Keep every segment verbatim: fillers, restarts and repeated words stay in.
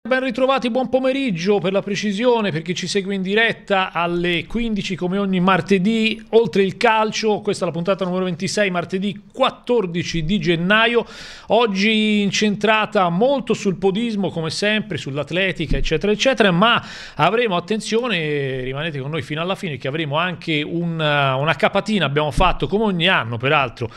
Ben ritrovati, buon pomeriggio per la precisione, per chi ci segue in diretta alle quindici come ogni martedì, oltre il calcio. Questa è la puntata numero ventisei, martedì quattordici di gennaio, oggi incentrata molto sul podismo come sempre, sull'atletica eccetera eccetera, ma avremo, attenzione, rimanete con noi fino alla fine, che avremo anche una, una capatina, abbiamo fatto come ogni anno peraltro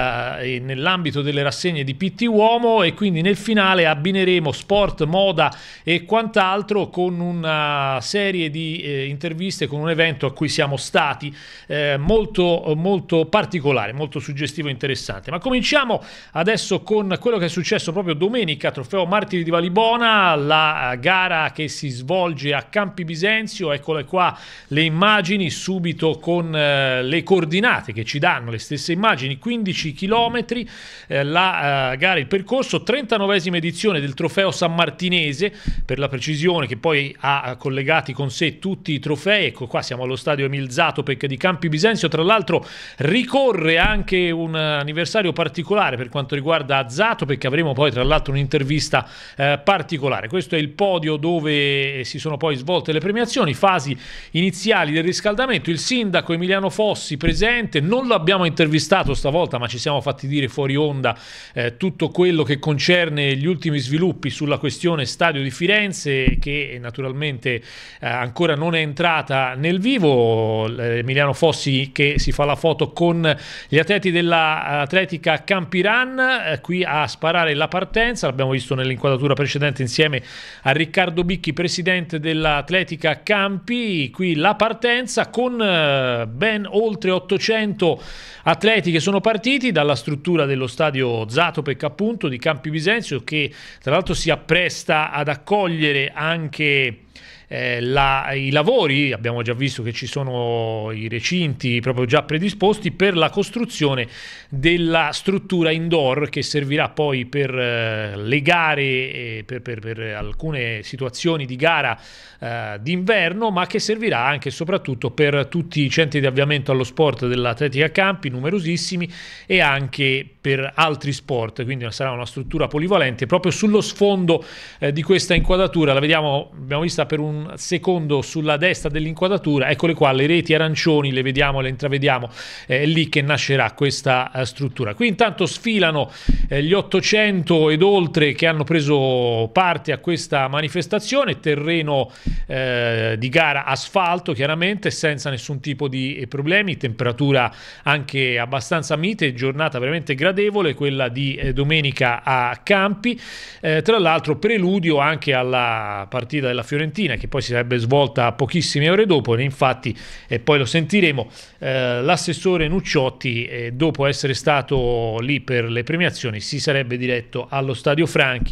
eh, nell'ambito delle rassegne di Pitti Uomo, e quindi nel finale abbineremo sport, moda e quant'altro con una serie di eh, interviste, con un evento a cui siamo stati eh, molto, molto particolare, molto suggestivo e interessante. Ma cominciamo adesso con quello che è successo proprio domenica, Trofeo Martiri di Valibona, la gara che si svolge a Campi Bisenzio. Eccole qua le immagini subito con eh, le coordinate che ci danno le stesse immagini, quindici chilometri, eh, la eh, gara, il percorso, trentanovesima edizione del Trofeo Sammartinese, per la precisione, che poi ha collegati con sé tutti i trofei. Ecco qua, siamo allo stadio Emil Zatopek di Campi Bisenzio. Tra l'altro ricorre anche un anniversario particolare per quanto riguarda Zatopek, avremo poi tra l'altro un'intervista eh, particolare. Questo è il podio dove si sono poi svolte le premiazioni, fasi iniziali del riscaldamento. Il sindaco Emiliano Fossi presente, non l'abbiamo intervistato stavolta, ma ci siamo fatti dire fuori onda eh, tutto quello che concerne gli ultimi sviluppi sulla questione stadio di Firenze, che naturalmente eh, ancora non è entrata nel vivo. Emiliano Fossi che si fa la foto con gli atleti dell'Atletica Campiran, eh, qui a sparare la partenza, l'abbiamo visto nell'inquadratura precedente insieme a Riccardo Bicchi, presidente dell'Atletica Campi. Qui la partenza con eh, ben oltre ottocento atleti che sono partiti dalla struttura dello stadio Zatopek, appunto, di Campi Bisenzio, che tra l'altro si appresta ad accogliere anche eh, la, i lavori. Abbiamo già visto che ci sono i recinti proprio già predisposti per la costruzione della struttura indoor, che servirà poi per eh, le gare e per, per, per alcune situazioni di gara eh, d'inverno, ma che servirà anche e soprattutto per tutti i centri di avviamento allo sport dell'Atletica Campi, numerosissimi, e anche per altri sport. Quindi sarà una struttura polivalente. Proprio sullo sfondo eh, di questa inquadratura, la vediamo, abbiamo vista per un secondo sulla destra dell'inquadratura, eccole qua le reti arancioni, le vediamo, le intravediamo, è lì che nascerà questa eh, struttura. Qui intanto sfilano eh, gli ottocento ed oltre che hanno preso parte a questa manifestazione, terreno eh, di gara asfalto, chiaramente senza nessun tipo di problemi, temperatura anche abbastanza mite, giornata veramente gradevole quella di eh, domenica a Campi, eh, tra l'altro preludio anche alla partita della Fiorentina, che poi si sarebbe svolta pochissime ore dopo, e infatti, e poi lo sentiremo, eh, l'assessore Nucciotti, eh, dopo essere stato lì per le premiazioni, si sarebbe diretto allo Stadio Franchi,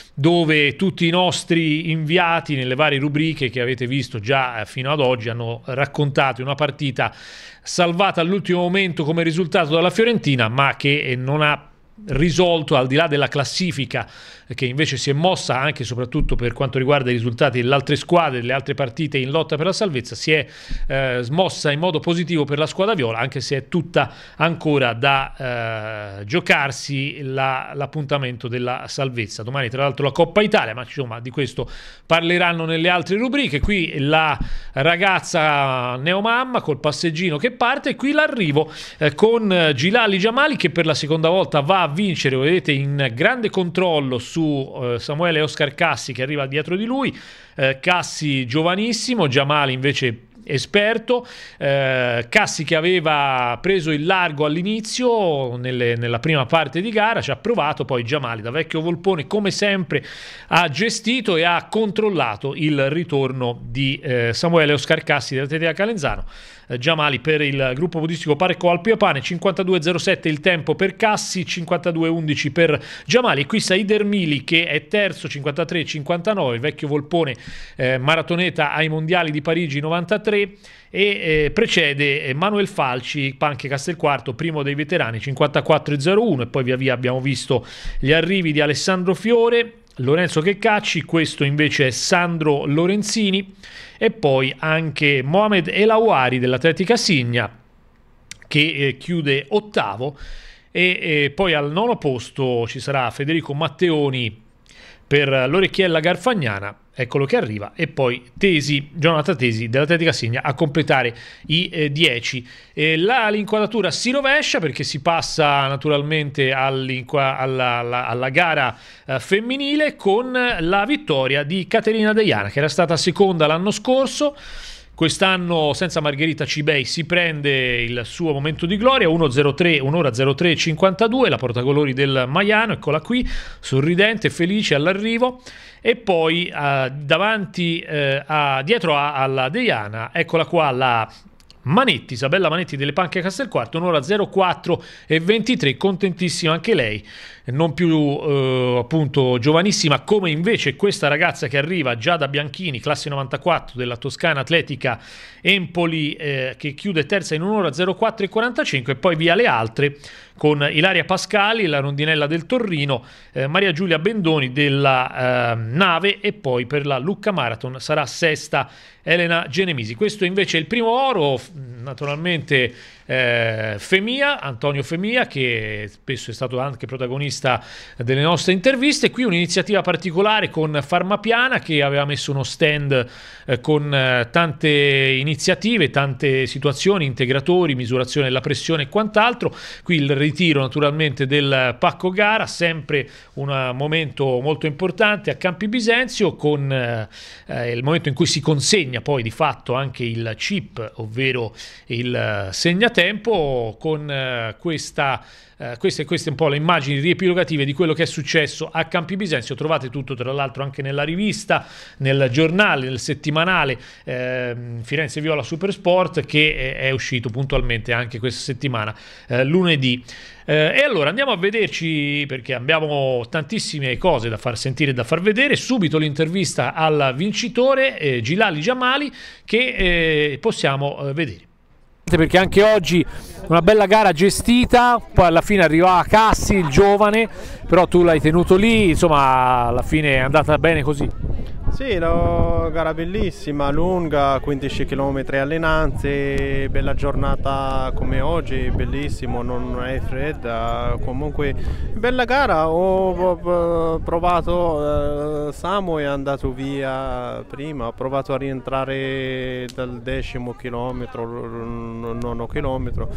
dove tutti i nostri inviati nelle varie rubriche che avete visto già fino ad oggi hanno raccontato una partita salvata all'ultimo momento come risultato dalla Fiorentina, ma che non ha risolto, al di là della classifica che invece si è mossa anche e soprattutto per quanto riguarda i risultati delle altre squadre, delle altre partite in lotta per la salvezza, si è eh, smossa in modo positivo per la squadra viola, anche se è tutta ancora da eh, giocarsi la, l'appuntamento della salvezza. Domani tra l'altro la Coppa Italia, ma insomma di questo parleranno nelle altre rubriche. Qui la ragazza neomamma col passeggino che parte, e qui l'arrivo eh, con Gilali Jamali, che per la seconda volta va a vincere, vedete, in grande controllo su uh, Samuele Oscar Cassi, che arriva dietro di lui. uh, Cassi giovanissimo, Jamali invece esperto, eh, Cassi che aveva preso il largo all'inizio nelle, nella prima parte di gara, ci ha provato, poi Jamali da vecchio volpone come sempre ha gestito e ha controllato il ritorno di eh, Samuele Oscar Cassi dell'Atletica Calenzano. eh, Jamali per il gruppo podistico Parco Alpi Apane, cinquantadue zero sette il tempo per Cassi, cinquantadue undici per Jamali. E qui Said Ermili che è terzo, cinquantatré cinquantanove, il vecchio volpone eh, maratoneta ai mondiali di Parigi novantatré, e eh, precede Manuel Falci, Panche Castelquarto, primo dei veterani, cinquantaquattro zero uno. E poi via via abbiamo visto gli arrivi di Alessandro Fiore, Lorenzo Checcacci, questo invece è Sandro Lorenzini, e poi anche Mohamed El Awari dell'Atletica Signa che eh, chiude ottavo, e eh, poi al nono posto ci sarà Federico Matteoni per l'Orecchiella Garfagnana. Eccolo che arriva, e poi Tesi, Jonathan Tesi dell'Atletica Signa a completare i dieci. Eh, l'inquadratura si rovescia perché si passa naturalmente alla, alla, alla gara eh, femminile con la vittoria di Caterina Deiana, che era stata seconda l'anno scorso. Quest'anno senza Margherita Cibei si prende il suo momento di gloria, uno zero tre, un'ora zero tre cinquantadue, la portacolori del Maiano, eccola qui, sorridente, felice all'arrivo. E poi eh, davanti, eh, a, dietro a, alla Deiana, eccola qua la Manetti, Isabella Manetti delle Panche Castelquarto, un'ora zero quattro e ventitré, contentissima anche lei, non più eh, appunto giovanissima come invece questa ragazza che arriva già da Bianchini, classe novantaquattro della Toscana Atletica Empoli, eh, che chiude terza in un'ora zero quattro e quarantacinque, e poi via le altre con Ilaria Pascali, la rondinella del Torrino, eh, Maria Giulia Bendoni della eh, Nave, e poi per la Lucca Marathon sarà sesta Elena Genemisi. Questo invece è il primo oro, naturalmente eh, Femia, Antonio Femia, che spesso è stato anche protagonista delle nostre interviste. Qui un'iniziativa particolare con Farmapiana, che aveva messo uno stand eh, con eh, tante iniziative, tante situazioni, integratori, misurazione della pressione e quant'altro. Qui il ritiro naturalmente del pacco gara, sempre un momento molto importante a Campi Bisenzio, con eh, il momento in cui si consegna poi di fatto anche il chip, ovvero il segnatempo, con eh, questa Uh, queste, queste un po' le immagini riepilogative di quello che è successo a Campi Bisenzio. Trovate tutto tra l'altro anche nella rivista, nel giornale, nel settimanale eh, Firenze Viola Supersport, che è, è uscito puntualmente anche questa settimana, eh, lunedì. Eh, e allora andiamo a vederci, perché abbiamo tantissime cose da far sentire e da far vedere. Subito l'intervista al vincitore, eh, Gilali Jamali, che eh, possiamo eh, vedere. Perché anche oggi una bella gara gestita, poi alla fine arriva Cassi, il giovane, però tu l'hai tenuto lì, insomma alla fine è andata bene così. Sì, la gara bellissima, lunga, quindici chilometri allenanze, bella giornata come oggi, bellissimo, non è fredda, comunque bella gara. Ho, ho provato, eh, Samu è andato via prima, ho provato a rientrare dal decimo chilometro, nono chilometro,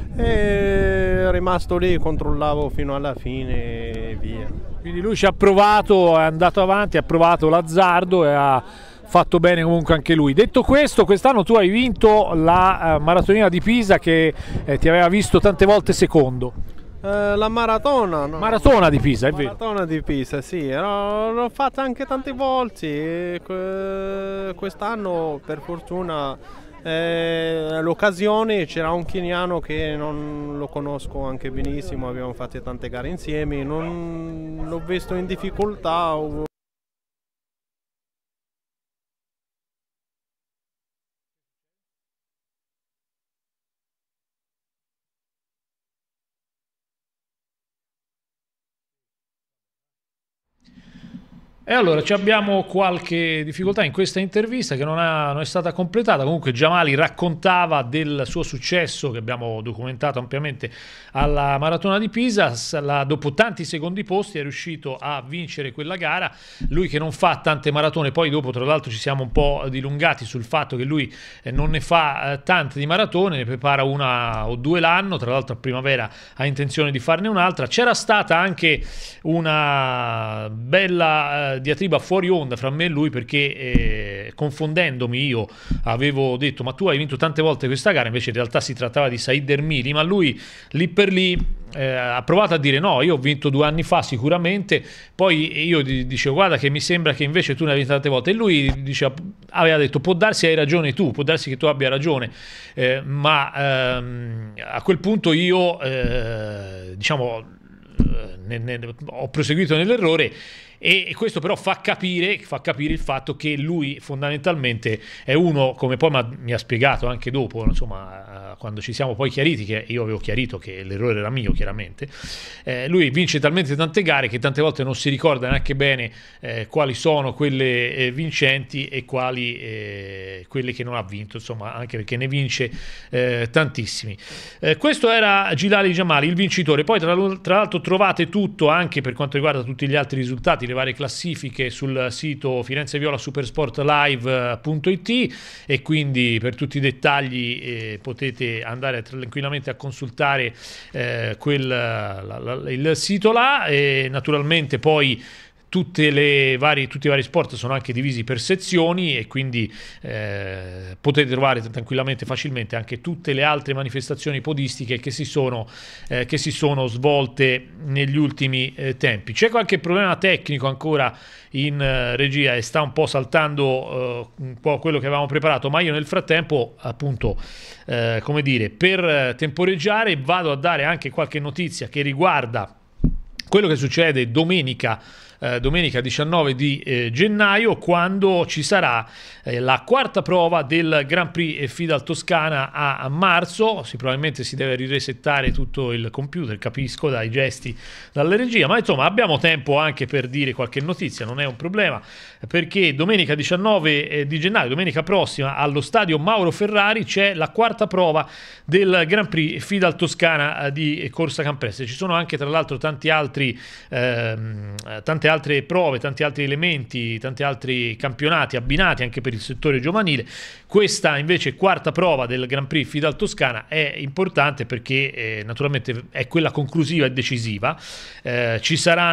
e è rimasto lì, controllavo fino alla fine e via. Quindi lui ci ha provato, è andato avanti, ha provato l'azzardo e ha fatto bene comunque anche lui. Detto questo, quest'anno tu hai vinto la uh, Maratonina di Pisa, che eh, ti aveva visto tante volte secondo. Eh, la maratona, no? Maratona di Pisa, è vero? Maratona di Pisa, sì, l'ho fatta anche tante volte. Quest'anno per fortuna Eh, l'occasione, c'era un keniano che non lo conosco anche benissimo, abbiamo fatto tante gare insieme, non l'ho visto in difficoltà. E allora abbiamo qualche difficoltà in questa intervista che non, ha, non è stata completata. Comunque Jamali raccontava del suo successo, che abbiamo documentato ampiamente, alla Maratona di Pisa. La, dopo tanti secondi posti è riuscito a vincere quella gara. Lui che non fa tante maratone, poi dopo tra l'altro ci siamo un po' dilungati sul fatto che lui eh, non ne fa eh, tante di maratone, ne prepara una o due l'anno, tra l'altro a primavera ha intenzione di farne un'altra. C'era stata anche una bella eh, diatriba fuori onda fra me e lui, perché eh, confondendomi io avevo detto: ma tu hai vinto tante volte questa gara, invece in realtà si trattava di Said Ermili, ma lui lì per lì eh, ha provato a dire no, io ho vinto due anni fa sicuramente. Poi io dicevo: guarda che mi sembra che invece tu ne hai vinto tante volte, e lui diceva, aveva detto: può darsi hai ragione tu, può darsi che tu abbia ragione, eh, ma ehm, a quel punto io eh, diciamo ne, ne, ho proseguito nell'errore. E questo però fa capire, fa capire il fatto che lui fondamentalmente è uno, come poi mi ha spiegato anche dopo, insomma, quando ci siamo poi chiariti, che io avevo chiarito che l'errore era mio chiaramente, eh, lui vince talmente tante gare che tante volte non si ricorda neanche bene eh, quali sono quelle eh, vincenti e quali eh, quelle che non ha vinto, insomma, anche perché ne vince eh, tantissimi. Eh, questo era Gilali Jamali, il vincitore. Poi tra, tra l'altro trovate tutto anche per quanto riguarda tutti gli altri risultati, le varie classifiche sul sito firenze viola supersport live punto it, e quindi per tutti i dettagli eh, potete andare tranquillamente a consultare eh, quel, la, la, il sito là. E naturalmente poi Tutte le varie, tutti i vari sport sono anche divisi per sezioni, e quindi eh, potete trovare tranquillamente, facilmente, anche tutte le altre manifestazioni podistiche che si sono, eh, che si sono svolte negli ultimi eh, tempi. C'è qualche problema tecnico ancora in eh, regia e sta un po' saltando eh, un po' quello che avevamo preparato, ma io nel frattempo, appunto, eh, come dire, per temporeggiare vado a dare anche qualche notizia che riguarda quello che succede domenica Eh, domenica diciannove di eh, gennaio, quando ci sarà eh, la quarta prova del Grand Prix Fidal Toscana a, a marzo. Si, probabilmente si deve riresettare tutto il computer, capisco dai gesti dalla regia, ma insomma abbiamo tempo anche per dire qualche notizia, non è un problema, perché domenica diciannove eh, di gennaio, domenica prossima, allo stadio Mauro Ferrari c'è la quarta prova del Grand Prix Fidal Toscana eh, di corsa campestre. Ci sono anche tra l'altro tanti altri ehm, tante altre prove, tanti altri elementi, tanti altri campionati abbinati anche per il settore giovanile. Questa invece quarta prova del Grand Prix Fidal Toscana è importante perché eh, naturalmente è quella conclusiva e decisiva. Eh, ci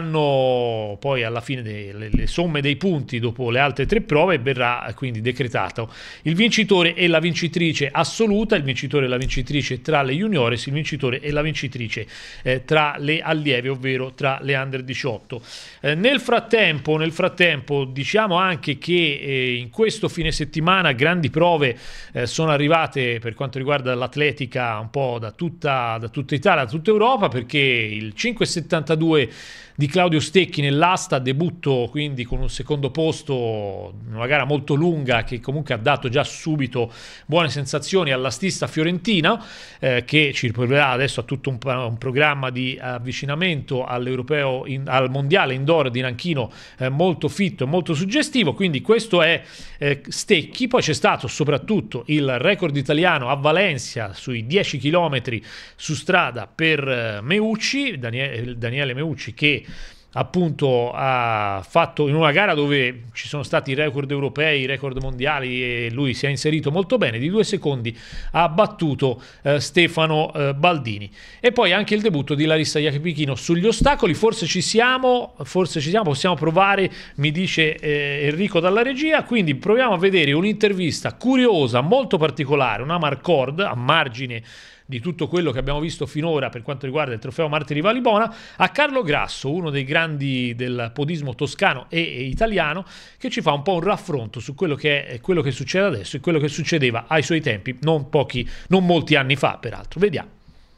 saranno poi alla fine delle le somme dei punti dopo le altre tre prove, e verrà quindi decretato il vincitore e la vincitrice assoluta, il vincitore e la vincitrice tra le juniores, il vincitore e la vincitrice eh, tra le allieve, ovvero tra le under diciotto. Eh, nel frattempo, nel frattempo diciamo anche che eh, in questo fine settimana grandi prove eh, sono arrivate per quanto riguarda l'atletica un po' da tutta, da tutta Italia, da tutta Europa, perché il cinque virgola settantadue di Claudio Stecchi nell'asta, debutto quindi con un secondo posto, una gara molto lunga che comunque ha dato già subito buone sensazioni all'astista fiorentino, eh, che ci riporterà adesso a tutto un, un programma di avvicinamento all'europeo, in, al mondiale indoor di Nanchino, eh, molto fitto e molto suggestivo. Quindi questo è eh, Stecchi. Poi c'è stato soprattutto il record italiano a Valencia sui dieci chilometri su strada per eh, Meucci, Daniele, Daniele Meucci, che appunto ha fatto in una gara dove ci sono stati record europei, record mondiali, e lui si è inserito molto bene, di due secondi ha battuto eh, Stefano eh, Baldini. E poi anche il debutto di Larissa Iachipichino sugli ostacoli. Forse ci siamo, forse ci siamo, possiamo provare, mi dice eh, Enrico dalla regia, quindi proviamo a vedere un'intervista curiosa, molto particolare, una marcord a margine di tutto quello che abbiamo visto finora per quanto riguarda il trofeo Martiri Valibona, a Carlo Grasso, uno dei grandi del podismo toscano e, e italiano, che ci fa un po' un raffronto su quello che è quello che succede adesso e quello che succedeva ai suoi tempi, non pochi, non molti anni fa peraltro. Vediamo.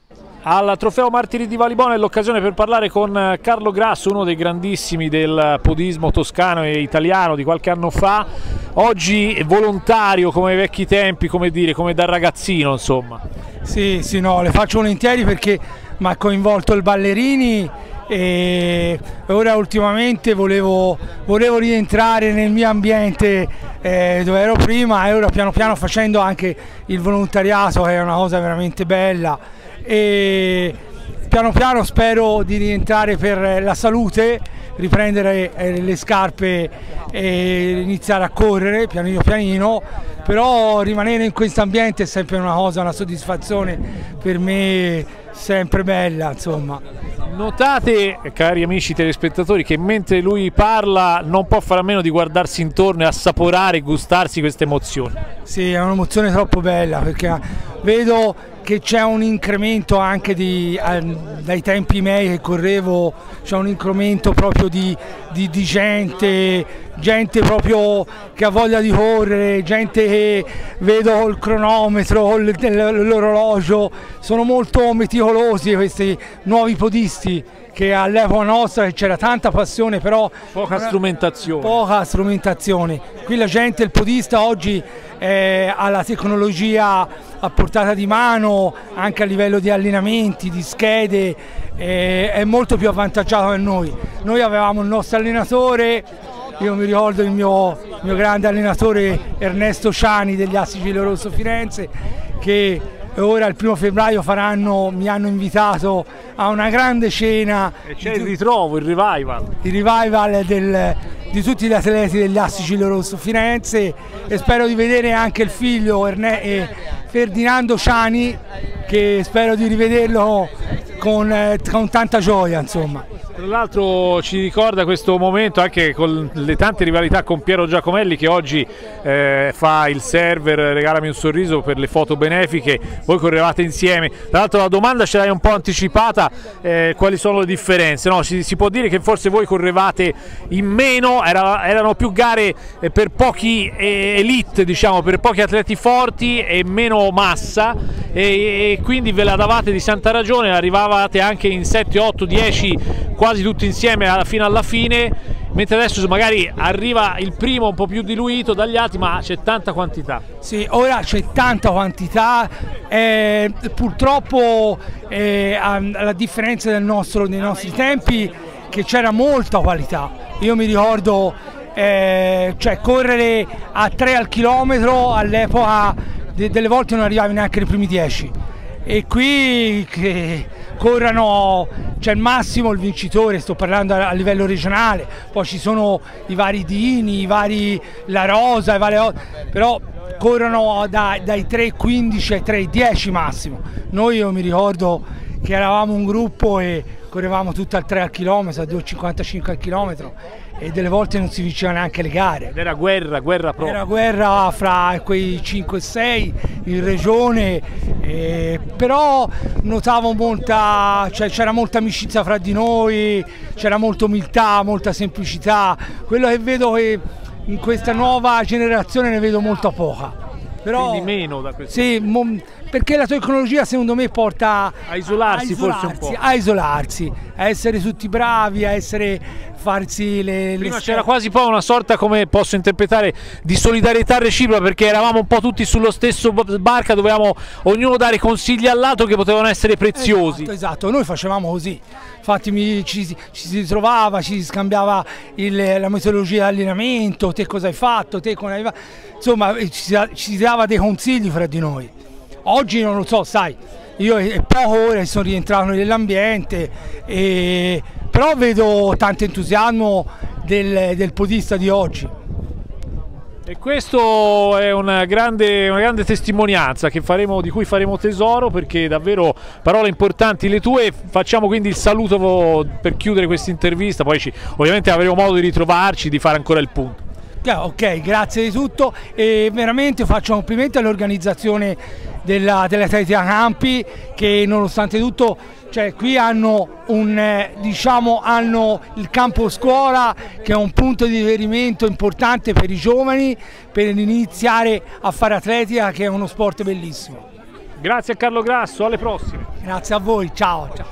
Al trofeo Martiri di Valibona è l'occasione per parlare con Carlo Grasso, uno dei grandissimi del podismo toscano e italiano di qualche anno fa, oggi volontario come ai vecchi tempi, come dire, come da ragazzino, insomma. Sì, sì, no, le faccio volentieri perché mi ha coinvolto il Ballerini, e ora ultimamente volevo, volevo rientrare nel mio ambiente eh, dove ero prima, e ora piano piano facendo anche il volontariato, che è una cosa veramente bella, e piano piano spero di rientrare per la salute, riprendere eh, le scarpe e iniziare a correre pianino pianino, però rimanere in questo ambiente è sempre una cosa, una soddisfazione per me sempre bella, insomma. Notate, cari amici telespettatori, che mentre lui parla non può fare a meno di guardarsi intorno e assaporare e gustarsi queste emozioni. Sì, è un'emozione troppo bella, perché vedo che c'è un incremento anche di, eh, dai tempi miei che correvo, c'è un incremento proprio di, di, di gente, gente proprio che ha voglia di correre, gente che vedo il cronometro, l'orologio, sono molto meticolosi questi nuovi podisti, che all'epoca nostra c'era tanta passione, però poca strumentazione. Poca strumentazione. Qui la gente, il podista oggi eh, ha la tecnologia a portata di mano, anche a livello di allenamenti, di schede, eh, è molto più avvantaggiato che noi. Noi avevamo il nostro allenatore, io mi ricordo il mio, il mio grande allenatore Ernesto Ciani degli Assi Giglio Rosso Firenze, che e ora il primo febbraio faranno, mi hanno invitato a una grande cena. E c'è il ritrovo, il revival. Il revival del, di tutti gli atleti degli Assi Giglio Rosso Firenze, e spero di vedere anche il figlio Erne, eh, Ferdinando Ciani, che spero di rivederlo con, eh, con tanta gioia, insomma. Tra l'altro ci ricorda questo momento anche con le tante rivalità con Piero Giacomelli, che oggi eh, fa il server Regalami un sorriso per le foto benefiche, voi correvate insieme. Tra l'altro la domanda ce l'hai un po' anticipata, eh, quali sono le differenze? No, si, si può dire che forse voi correvate in meno, era, erano più gare eh, per pochi eh, elite, diciamo, per pochi atleti forti e meno massa, e, e quindi ve la davate di santa ragione, arrivavate anche in sette, otto, dieci quasi tutti insieme alla fine alla fine, mentre adesso magari arriva il primo un po' più diluito dagli altri, ma c'è tanta quantità. Sì, ora c'è tanta quantità, eh, purtroppo eh, alla differenza del nostro, dei nostri tempi, che c'era molta qualità. Io mi ricordo eh, cioè correre a tre al chilometro all'epoca, de delle volte non arrivavi neanche nei primi dieci, e qui che corrano, c'è il massimo, il vincitore, sto parlando a, a livello regionale, poi ci sono i vari Dini, i vari La Rosa, i vari, però corrono da, dai tre quindici ai tre dieci massimo. Noi, io mi ricordo che eravamo un gruppo e correvamo tutti al tre al chilometro, a due e cinquantacinque al chilometro, e delle volte non si vincevano neanche le gare. Era guerra, guerra proprio. Era guerra fra quei cinque e sei in regione, eh, però notavo molta, cioè c'era molta amicizia fra di noi, c'era molta umiltà, molta semplicità. Quello che vedo che in questa nuova generazione ne vedo molto poca. Però, quindi meno da questo. Sì, perché la tecnologia secondo me porta a isolarsi, a isolarsi forse un po'. A isolarsi, a essere tutti bravi, a essere, farsi le... Prima c'era quasi poi una sorta, come posso interpretare, di solidarietà reciproca, perché eravamo un po' tutti sullo stesso barca, dovevamo ognuno dare consigli all'altro che potevano essere preziosi. Esatto, esatto, noi facevamo così. Infatti mi, ci, ci si ritrovava, ci si scambiava il, la metodologia di allenamento, te cosa hai fatto, te come hai fatto, insomma ci, ci si dava dei consigli fra di noi. Oggi non lo so, sai, io è poco ora che sono rientrato nell'ambiente, però vedo tanto entusiasmo del, del podista di oggi. E questo è una grande, una grande testimonianza che faremo, di cui faremo tesoro, perché davvero parole importanti le tue. Facciamo quindi il saluto per chiudere questa intervista, poi ci, ovviamente avremo modo di ritrovarci, di fare ancora il punto. Ok, grazie di tutto, e veramente faccio complimenti all'organizzazione dell'Atletica Campi, che nonostante tutto, cioè, qui hanno, un, eh, diciamo, hanno il campo scuola, che è un punto di riferimento importante per i giovani, per iniziare a fare atletica, che è uno sport bellissimo. Grazie a Carlo Grasso, alle prossime. Grazie a voi, ciao. Ciao.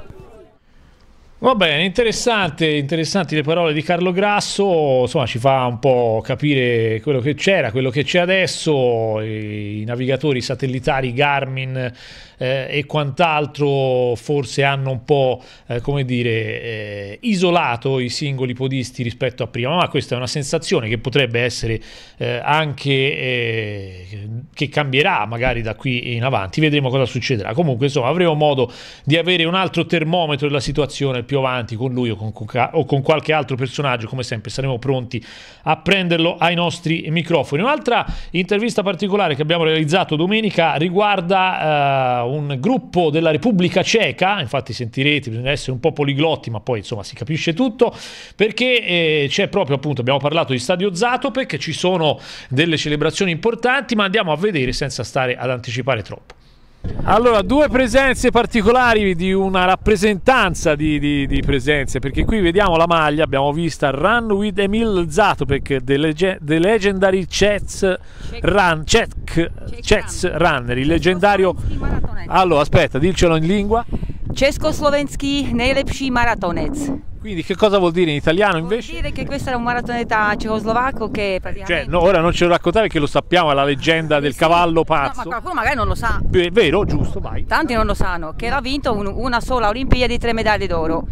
Va bene, interessante, interessanti le parole di Carlo Grasso, insomma ci fa un po' capire quello che c'era, quello che c'è adesso, i navigatori satellitari Garmin eh, e quant'altro forse hanno un po', eh, come dire, eh, isolato i singoli podisti rispetto a prima, ma questa è una sensazione che potrebbe essere eh, anche, eh, che cambierà magari da qui in avanti, vedremo cosa succederà. Comunque insomma avremo modo di avere un altro termometro della situazione più avanti con lui o con, o con qualche altro personaggio, come sempre saremo pronti a prenderlo ai nostri microfoni. Un'altra intervista particolare che abbiamo realizzato domenica riguarda uh, un gruppo della Repubblica Ceca, infatti sentirete, bisogna essere un po' poliglotti, ma poi insomma si capisce tutto, perché eh, c'è proprio, appunto, abbiamo parlato di Stadio Zatopek, ci sono delle celebrazioni importanti, ma andiamo a vedere senza stare ad anticipare troppo. Allora, due presenze particolari di una rappresentanza di, di, di presenze, perché qui vediamo la maglia, abbiamo vista Run with Emil Zatopek, The, Leg The Legendary Chess Run, Czech, Chess Runner, il leggendario... Allora, aspetta, dicelo in lingua. Československý nejlepší maratonec. Quindi che cosa vuol dire in italiano invece? Vuol dire che questo era un maratoneta cecoslovacco che praticamente... Cioè, no, ora non ce lo raccontavi perché lo sappiamo, è la leggenda del sì, cavallo pazzo. No, ma qualcuno magari non lo sa. Beh, vero, giusto, vai. Tanti non lo sanno, che ha vinto un, una sola Olimpiadi, tre medaglie d'oro.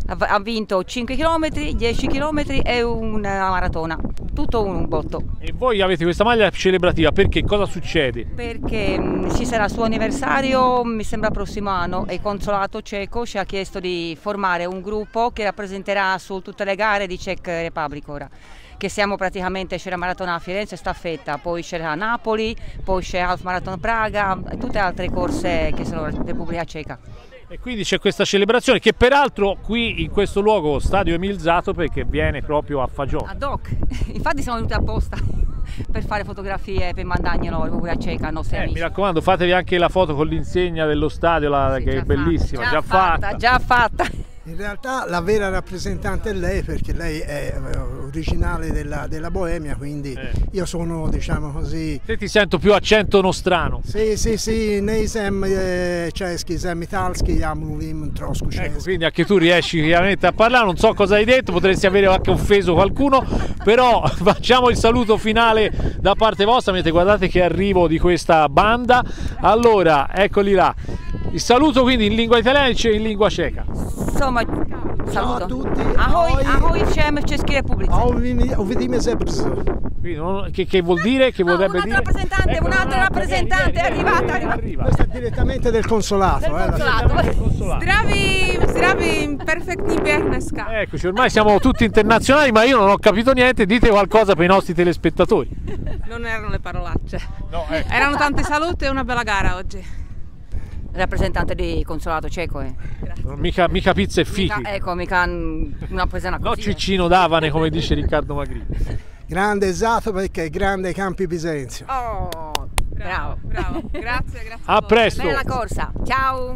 Ha vinto cinque chilometri, dieci chilometri e una maratona, tutto un botto. E voi avete questa maglia celebrativa, perché cosa succede? Perché mh, ci sarà il suo anniversario, mi sembra prossimo anno, e il consolato ceco ci ha chiesto di formare un gruppo che rappresenterà su tutte le gare di Czech Republic ora. Che siamo praticamente, c'è la maratona a Firenze staffetta, poi c'è a Napoli, poi c'è Half Marathon Praga e tutte altre corse che sono Repubblica Ceca. E quindi c'è questa celebrazione che peraltro qui in questo luogo, Stadio Emil Zátopek, che viene proprio a Fagioli. Ad hoc, infatti siamo venuti apposta per fare fotografie, per mandarglielo alla Repubblica Ceca ai nostri eh, amici. Mi raccomando, fatevi anche la foto con l'insegna dello stadio, la, Sì, che è bellissima, fatta, già, già fatta. fatta. Già fatta. In realtà la vera rappresentante è lei, perché lei è originale della, della Boemia, quindi eh. io sono, diciamo così... Se ti sento più accento nostrano. Sì, sì, sì, nejsem český, jsem italský, já mluvím trošku česky. Ecco, quindi anche tu riesci chiaramente a parlare, non so cosa hai detto, potresti avere anche offeso qualcuno, però facciamo il saluto finale da parte vostra, mentre guardate che arrivo di questa banda. Allora, eccoli là. Il saluto quindi in lingua italiana e in lingua ceca. Insomma, Ciao saluto. a tutti. Ahoj, ahoj všem v České republice. Uvidíme se brzo. Quindi, non, che, che vuol dire? Che vorrebbe un altro dire? rappresentante, Ecco, un altro rappresentante, vieni, è vieni, arrivato, vieni, è arrivato. arriva. Questo è direttamente del consolato. Del eh, consolato. Del consolato. Zdraví, zdraví, perfektní běh dneska. Eccoci, ormai siamo tutti internazionali, ma io non ho capito niente, dite qualcosa per i nostri telespettatori. Non erano le parolacce. No, ecco. Erano tanti saluti e una bella gara oggi. Rappresentante di consolato ceco. Eh. Mica, mica pizza e fichi. Mica, ecco, mica una presena No, così. Ciccino d'Avane, come dice Riccardo Magrini. Grande Zátopek e grande Campi Bisenzio. Oh, bravo. Bravo, grazie, grazie. A voi. presto. Bella corsa, ciao.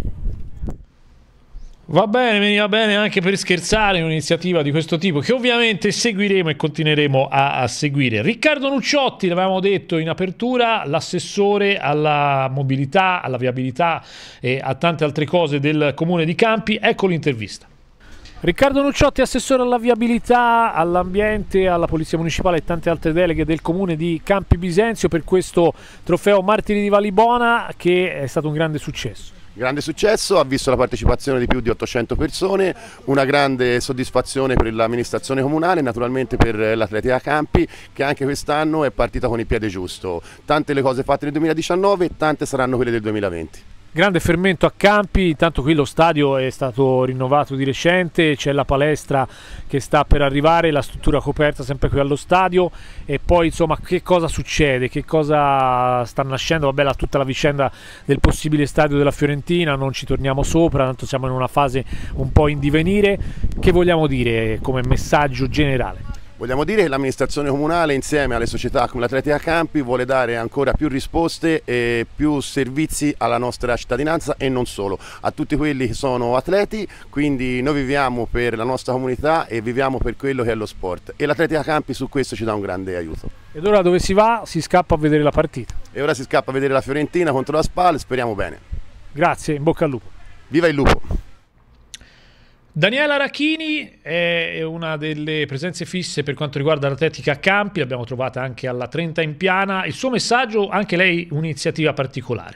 Va bene, veniva bene anche per scherzare un'iniziativa di questo tipo che ovviamente seguiremo e continueremo a, a seguire. Riccardo Nucciotti, l'avevamo detto in apertura, l'assessore alla mobilità, alla viabilità e a tante altre cose del comune di Campi. Ecco l'intervista. Riccardo Nucciotti, assessore alla viabilità, all'ambiente, alla polizia municipale e tante altre deleghe del comune di Campi Bisenzio per questo trofeo Martiri di Vallibona che è stato un grande successo. Grande successo, ha visto la partecipazione di più di ottocento persone, una grande soddisfazione per l'amministrazione comunale e naturalmente per l'Atletica Campi che anche quest'anno è partita con il piede giusto. Tante le cose fatte nel duemiladiciannove, tante saranno quelle del duemilaventi. Grande fermento a Campi, intanto qui lo stadio è stato rinnovato di recente, c'è la palestra che sta per arrivare, la struttura coperta sempre qui allo stadio e poi insomma che cosa succede, che cosa sta nascendo, vabbè la, tutta la vicenda del possibile stadio della Fiorentina, non ci torniamo sopra, tanto siamo in una fase un po' in divenire, che vogliamo dire come messaggio generale? Vogliamo dire che l'amministrazione comunale insieme alle società come l'Atletica Campi vuole dare ancora più risposte e più servizi alla nostra cittadinanza e non solo, a tutti quelli che sono atleti, quindi noi viviamo per la nostra comunità e viviamo per quello che è lo sport e l'Atletica Campi su questo ci dà un grande aiuto. Ed ora dove si va? Si scappa a vedere la partita. E ora si scappa a vedere la Fiorentina contro la Spal, speriamo bene. Grazie, in bocca al lupo. Viva il lupo! Daniela Rachini è una delle presenze fisse per quanto riguarda l'Atletica Campi, l'abbiamo trovata anche alla Trenta in Piana. Il suo messaggio, anche lei un'iniziativa particolare.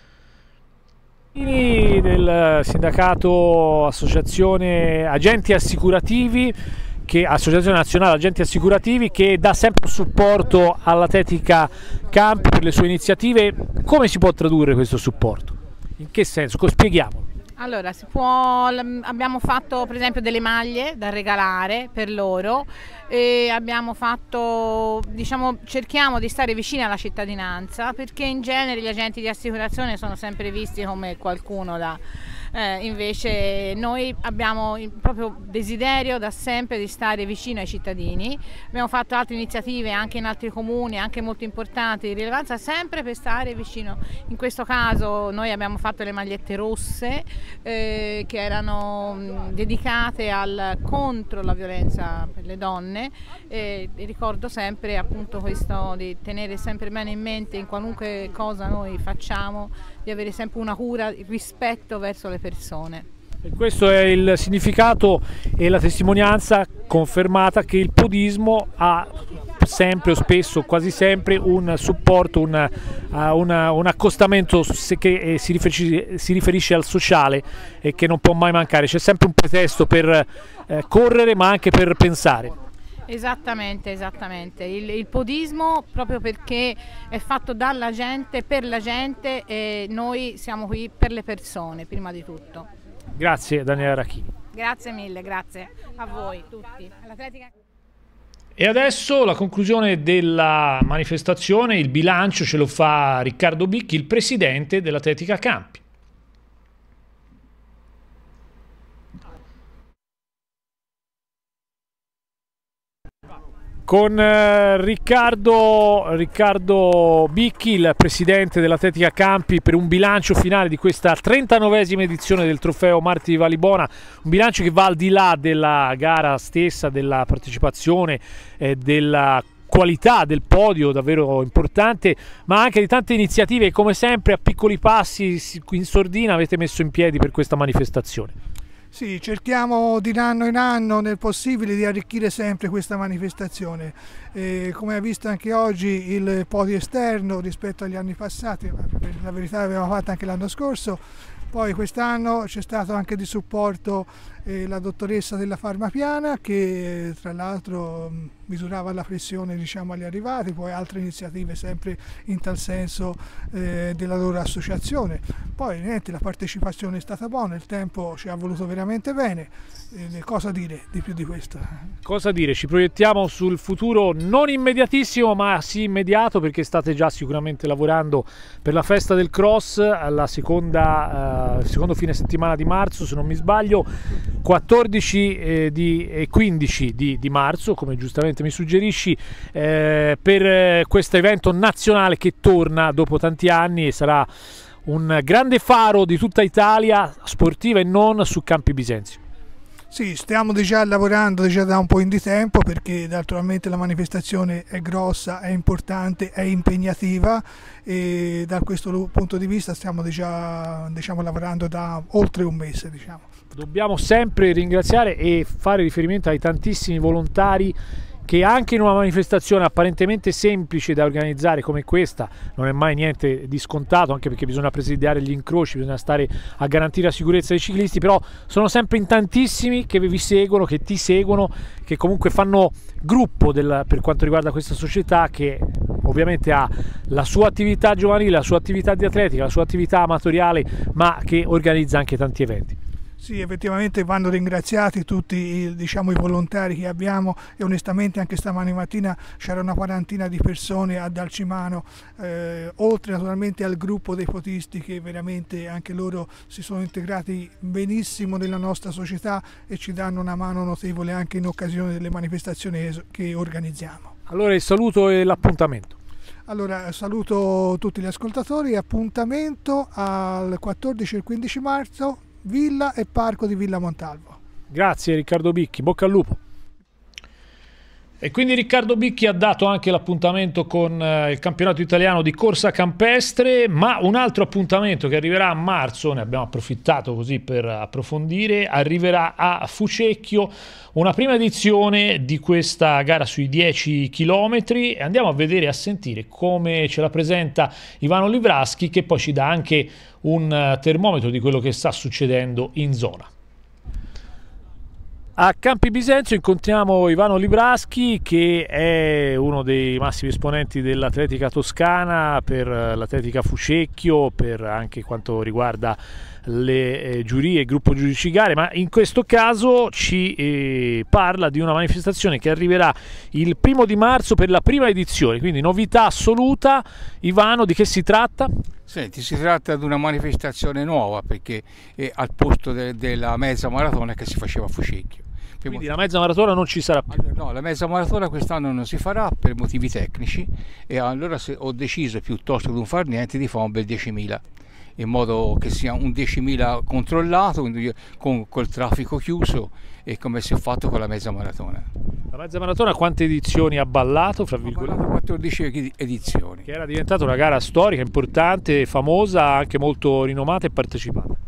Del sindacato Associazione Agenti Assicurativi, che, Associazione Nazionale Agenti Assicurativi, che dà sempre supporto all'Atletica Campi per le sue iniziative. Come si può tradurre questo supporto? In che senso? Spieghiamolo. Allora, si può, abbiamo fatto per esempio delle maglie da regalare per loro e abbiamo fatto, diciamo, cerchiamo di stare vicini alla cittadinanza perché in genere gli agenti di assicurazione sono sempre visti come qualcuno da... Eh, invece noi abbiamo il proprio desiderio da sempre di stare vicino ai cittadini, abbiamo fatto altre iniziative anche in altri comuni, anche molto importanti di rilevanza, sempre per stare vicino. In questo caso noi abbiamo fatto le magliette rosse eh, che erano mh, dedicate al, contro la violenza per le donne e, e ricordo sempre appunto questo di tenere sempre bene in mente in qualunque cosa noi facciamo di avere sempre una cura, rispetto verso le persone. E questo è il significato e la testimonianza confermata che il podismo ha sempre o spesso, quasi sempre, un supporto, un, uh, una, un accostamento che eh, si, riferisce, si riferisce al sociale e che non può mai mancare. C'è sempre un pretesto per eh, correre ma anche per pensare. Esattamente, esattamente. Il, il podismo proprio perché è fatto dalla gente, per la gente, e noi siamo qui per le persone prima di tutto. Grazie Daniela Racchini. Grazie mille, grazie a voi tutti. All'Atletica... E adesso la conclusione della manifestazione, il bilancio ce lo fa Riccardo Bicchi, il presidente dell'Atletica Campi. Con eh, Riccardo, Riccardo Bicchi, il presidente dell'Atletica Campi, per un bilancio finale di questa trentanovesima edizione del trofeo Marti di Valibona, un bilancio che va al di là della gara stessa, della partecipazione, eh, della qualità del podio davvero importante, ma anche di tante iniziative che come sempre a piccoli passi in sordina avete messo in piedi per questa manifestazione. Sì, cerchiamo di anno in anno nel possibile di arricchire sempre questa manifestazione. Eh, come ha visto anche oggi il podio esterno rispetto agli anni passati, la verità l'abbiamo fatta anche l'anno scorso, poi quest'anno c'è stato anche di supporto eh, la dottoressa della Farmapiana che tra l'altro misurava la pressione, diciamo, agli arrivati, poi altre iniziative sempre in tal senso eh, della loro associazione. Poi niente, la partecipazione è stata buona, il tempo ci ha voluto veramente bene, eh, cosa dire di più di questo? Cosa dire? Ci proiettiamo sul futuro non immediatissimo ma sì immediato, perché state già sicuramente lavorando per la festa del cross, alla seconda, eh, secondo fine settimana di marzo se non mi sbaglio, quattordici eh, di, e quindici di, di marzo, come giustamente mi suggerisci, eh, per eh, questo evento nazionale che torna dopo tanti anni e sarà un grande faro di tutta Italia, sportiva e non, su Campi Bisenzio. Sì, stiamo già lavorando già da un po' di tempo, perché naturalmente la manifestazione è grossa, è importante, è impegnativa e da questo punto di vista stiamo già, diciamo, lavorando da oltre un mese. Diciamo. Dobbiamo sempre ringraziare e fare riferimento ai tantissimi volontari che anche in una manifestazione apparentemente semplice da organizzare come questa, non è mai niente di scontato, anche perché bisogna presidiare gli incroci, bisogna stare a garantire la sicurezza dei ciclisti, però sono sempre in tantissimi che vi seguono, che ti seguono, che comunque fanno gruppo del, per quanto riguarda questa società, che ovviamente ha la sua attività giovanile, la sua attività di atletica, la sua attività amatoriale, ma che organizza anche tanti eventi. Sì, effettivamente vanno ringraziati tutti i, diciamo, i volontari che abbiamo, e onestamente anche stamani mattina c'era una quarantina di persone ad Alcimano, eh, oltre naturalmente al gruppo dei potisti che veramente anche loro si sono integrati benissimo nella nostra società e ci danno una mano notevole anche in occasione delle manifestazioni che organizziamo. Allora il saluto e l'appuntamento. Allora saluto tutti gli ascoltatori, appuntamento al quattordici e il quindici marzo, Villa e Parco di Villa Montalvo. Grazie Riccardo Bicchi, bocca al lupo. E quindi Riccardo Bicchi ha dato anche l'appuntamento con eh, il campionato italiano di corsa campestre, ma un altro appuntamento che arriverà a marzo, ne abbiamo approfittato così per approfondire, arriverà a Fucecchio, una prima edizione di questa gara sui dieci chilometri, e andiamo a vedere e a sentire come ce la presenta Ivano Livraschi, che poi ci dà anche un termometro di quello che sta succedendo in zona. A Campi Bisenzio incontriamo Ivano Livraschi, che è uno dei massimi esponenti dell'atletica toscana, per l'atletica Fucecchio, per anche quanto riguarda le eh, giurie, il gruppo giudici gare, ma in questo caso ci eh, parla di una manifestazione che arriverà il primo di marzo per la prima edizione, quindi novità assoluta. Ivano, di che si tratta? Senti, si tratta di una manifestazione nuova, perché è al posto de della mezza maratona che si faceva a Fucecchio. Quindi la mezza maratona non ci sarà più? No, la mezza maratona quest'anno non si farà per motivi tecnici, e allora se ho deciso, piuttosto che non far niente, di fare un bel diecimila, in modo che sia un diecimila controllato, quindi con col traffico chiuso, e come si è fatto con la mezza maratona. La mezza maratona quante edizioni ha ballato, fra virgolette? quattordici edizioni. Che era diventata una gara storica, importante, famosa, anche molto rinomata e partecipata.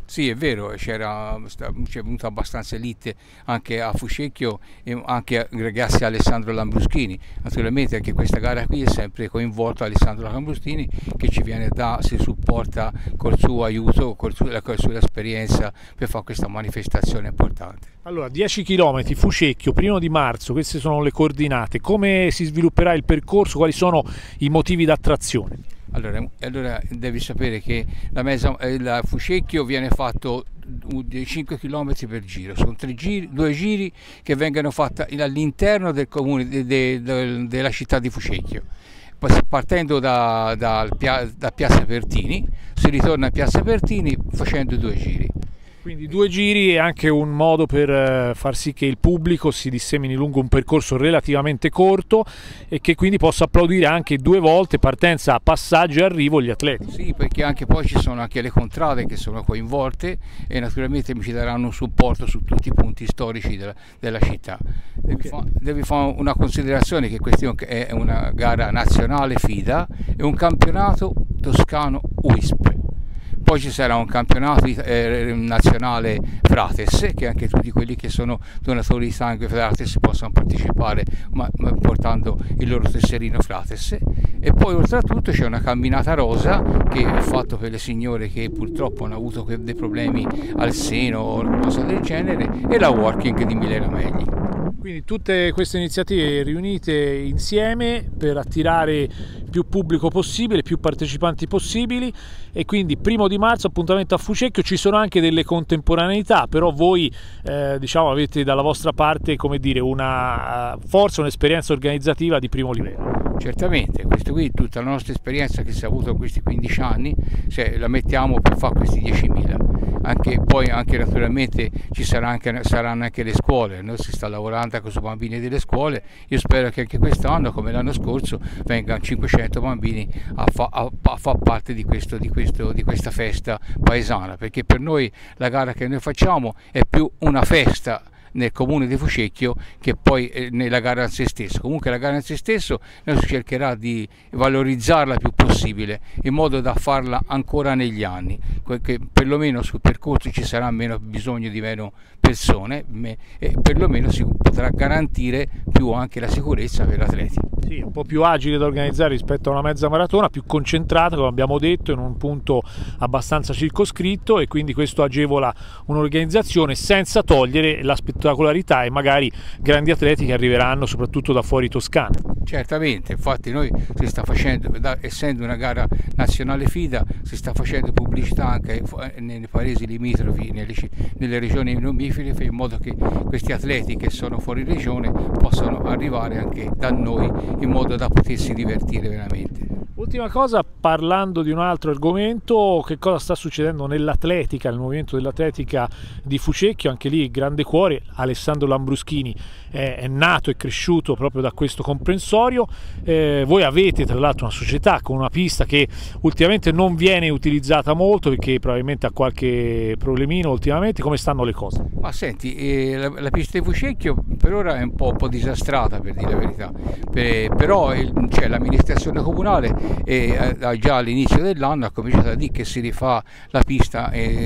Sì, è vero, c'era venuta abbastanza elite anche a Fucecchio e anche grazie a Alessandro Lambruschini. Naturalmente anche questa gara qui è sempre coinvolta Alessandro Lambruschini, che ci viene da, si supporta col suo aiuto, col suo, con la sua esperienza per fare questa manifestazione importante. Allora, dieci chilometri, Fucecchio, primo di marzo, queste sono le coordinate. Come si svilupperà il percorso? Quali sono i motivi d'attrazione? Allora, allora devi sapere che la, mezza, la Fucecchio viene fatto cinque chilometri per giro, sono tre giri, due giri che vengono fatti all'interno del comune de, de, de, della città di Fucecchio. Partendo da, da, da Piazza Pertini, si ritorna a Piazza Pertini facendo due giri. Quindi due giri è anche un modo per far sì che il pubblico si dissemini lungo un percorso relativamente corto e che quindi possa applaudire anche due volte, partenza, passaggio e arrivo, gli atleti. Sì, perché anche poi ci sono anche le contrade che sono coinvolte e naturalmente mi ci daranno un supporto su tutti i punti storici della, della città. Devi, okay. fa, devi fare una considerazione che questa è una gara nazionale FIDA e un campionato toscano U I S P. Poi ci sarà un campionato eh, nazionale Frates, che anche tutti quelli che sono donatori di sangue Frates possono partecipare ma, ma portando il loro tesserino Frates. E poi oltre a tutto c'è una camminata rosa che è fatto per le signore che purtroppo hanno avuto dei problemi al seno o qualcosa del genere, e la walking di Milena Megli. Quindi tutte queste iniziative riunite insieme per attirare più pubblico possibile, più partecipanti possibili, e quindi primo di marzo appuntamento a Fucecchio. Ci sono anche delle contemporaneità, però voi eh, diciamo avete dalla vostra parte, come dire, una forza, un'esperienza organizzativa di primo livello. Certamente, questo qui, tutta la nostra esperienza che si è avuta in questi quindici anni, cioè, la mettiamo per fare questi diecimila. Anche, poi anche naturalmente ci sarà anche, saranno anche le scuole, noi si sta lavorando con i bambini delle scuole. Io spero che anche quest'anno, come l'anno scorso, vengano cinquecento bambini a far fa parte di, questo, di, questo, di questa festa paesana, perché per noi la gara che noi facciamo è più una festa nel comune di Fucecchio che poi eh, nella gara in se stesso. Comunque la gara in se stesso noi si cercherà di valorizzarla il più possibile, in modo da farla ancora negli anni, che perlomeno sul percorso ci sarà meno bisogno di meno persone me, e perlomeno si potrà garantire più anche la sicurezza per gli atleti. Sì, un po' più agile da organizzare rispetto a una mezza maratona, più concentrata, come abbiamo detto, in un punto abbastanza circoscritto, e quindi questo agevola un'organizzazione senza togliere la spettacolarità e magari grandi atleti che arriveranno soprattutto da fuori Toscana. Certamente, infatti noi si sta facendo, da, essendo una gara nazionale FIDA, si sta facendo pubblicità anche nei paesi limitrofi, nelle, nelle regioni limitrofe, in modo che questi atleti che sono fuori regione possano arrivare anche da noi, in modo da potersi divertire veramente. Ultima cosa, parlando di un altro argomento, che cosa sta succedendo nell'atletica, nel movimento dell'atletica di Fucecchio? Anche lì grande cuore, Alessandro Lambruschini è, è nato e cresciuto proprio da questo comprensorio. Eh, voi avete tra l'altro una società con una pista che ultimamente non viene utilizzata molto perché probabilmente ha qualche problemino ultimamente. Come stanno le cose? Ma senti, eh, la, la pista di Fucecchio per ora è un po', un po' disastrata, per dire la verità, per, però cioè, l'amministrazione comunale e eh, già all'inizio dell'anno ha cominciato a dire che si rifà la pista eh,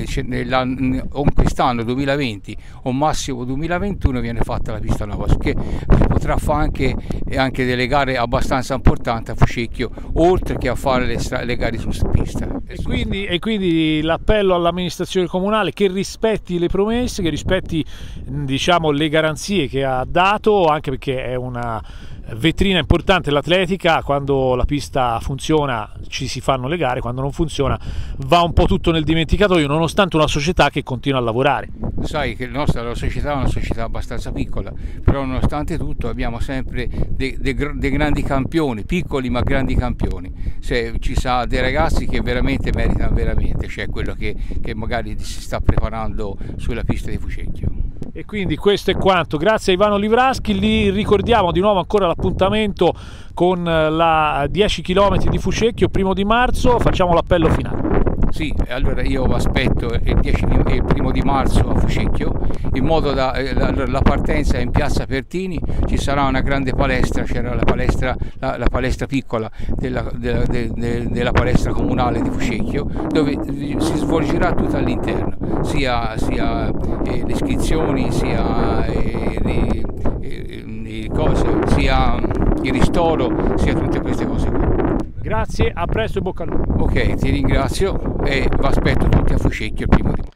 o quest'anno duemilaventi o massimo duemilaventuno viene fatta la pista nuova, che si potrà fare anche, anche delle gare abbastanza importanti a Fucecchio, oltre che a fare le, le gare su pista. E quindi, e quindi l'appello all'amministrazione comunale che rispetti le promesse, che rispetti diciamo le garanzie che ha dato, anche perché è una vetrina importante l'atletica. Quando la pista funziona ci si fanno le gare, quando non funziona va un po' tutto nel dimenticatoio, nonostante una società che continua a lavorare. Sai che la nostra società è una società abbastanza piccola, però nonostante tutto abbiamo sempre dei, dei, dei grandi campioni, piccoli ma grandi campioni. Se ci sa dei ragazzi che veramente meritano veramente, cioè quello che, che magari si sta preparando sulla pista di Fucecchio. E quindi questo è quanto, grazie a Ivano Livraschi. Li ricordiamo di nuovo ancora l'appuntamento con la dieci chilometri di Fucecchio, primo di marzo. Facciamo l'appello finale. Sì, allora io aspetto il, dieci di, il primo di marzo a Fucecchio, in modo da eh, la, la partenza in piazza Pertini, ci sarà una grande palestra, c'era la palestra, la, la palestra piccola della, della, de, de, della palestra comunale di Fucecchio, dove si svolgerà tutto all'interno, sia, sia eh, le iscrizioni, sia eh, le, eh, le cose, sia il ristoro, sia tutte queste cose qui. Grazie, a presto e bocca al lupo. Ok, ti ringrazio e vi aspetto tutti a Fucecchio il primo di marzo.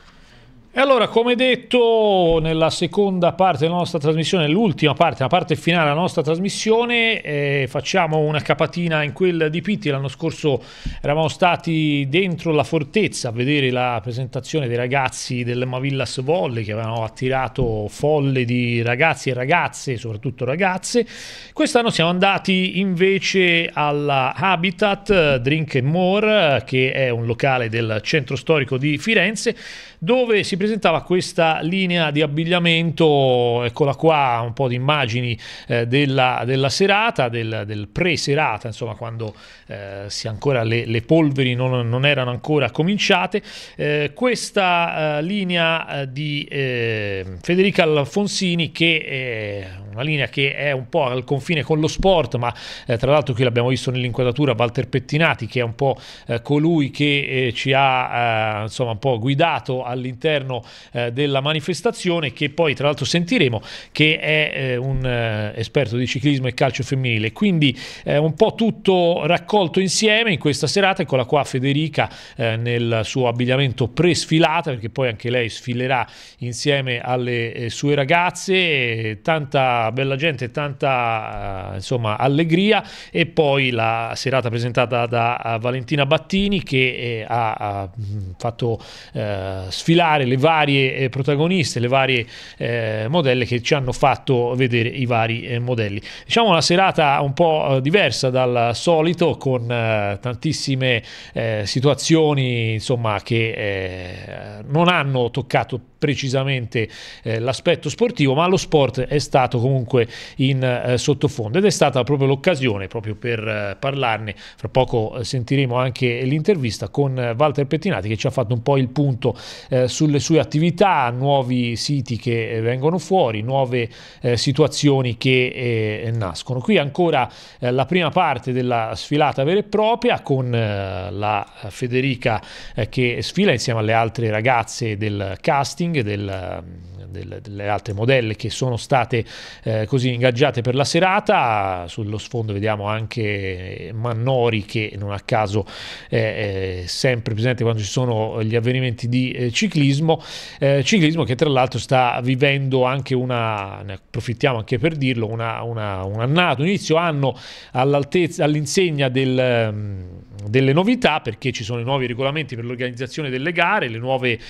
E allora, come detto nella seconda parte della nostra trasmissione, l'ultima parte, la parte finale della nostra trasmissione, eh, facciamo una capatina in quel di Pitti. L'anno scorso eravamo stati dentro la fortezza a vedere la presentazione dei ragazzi del Mavillas Volley, che avevano attirato folle di ragazzi e ragazze, soprattutto ragazze. Quest'anno siamo andati invece alla Habitat Drink and More, che è un locale del centro storico di Firenze, dove si presentava questa linea di abbigliamento. Eccola qua, un po' di immagini eh, della, della serata, del, del pre-serata, insomma, quando eh, si ancora le, le polveri non, non erano ancora cominciate. Eh, questa eh, linea eh, di eh, Federica Alfonsini, che è una linea che è un po' al confine con lo sport, ma eh, tra l'altro qui l'abbiamo visto nell'inquadratura Walter Pettinati, che è un po' eh, colui che eh, ci ha eh, insomma un po' guidato all'interno eh, della manifestazione, che poi tra l'altro sentiremo, che è eh, un eh, esperto di ciclismo e calcio femminile. Quindi eh, un po' tutto raccolto insieme in questa serata. Eccola qua Federica eh, nel suo abbigliamento pre-sfilata, perché poi anche lei sfilerà insieme alle eh, sue ragazze, e tanta bella gente, tanta eh, insomma allegria. E poi la serata presentata da uh, Valentina Battini, che eh, ha, ha fatto eh, sfilare le varie eh, protagoniste, le varie eh, modelle che ci hanno fatto vedere i vari eh, modelli. Diciamo una serata un po' eh, diversa dal solito, con eh, tantissime eh, situazioni insomma che eh, non hanno toccato precisamente eh, l'aspetto sportivo, ma lo sport è stato comunque in eh, sottofondo, ed è stata proprio l'occasione proprio per eh, parlarne. Fra poco eh, sentiremo anche l'intervista con eh, Walter Pettinati, che ci ha fatto un po' il punto eh, sulle sue attività, nuovi siti che eh, vengono fuori, nuove eh, situazioni che eh, nascono. Qui ancora eh, la prima parte della sfilata vera e propria, con eh, la Federica eh, che sfila insieme alle altre ragazze del casting, del, del, delle altre modelle che sono state eh, così ingaggiate per la serata. Sullo sfondo vediamo anche Mannori, che non a caso è, è sempre presente quando ci sono gli avvenimenti di eh, ciclismo, eh, ciclismo che tra l'altro sta vivendo anche una, ne approfittiamo anche per dirlo, una, una, un annato, un inizio anno all'altezza, all'insegna del, delle novità, perché ci sono i nuovi regolamenti per l'organizzazione delle gare, le nuove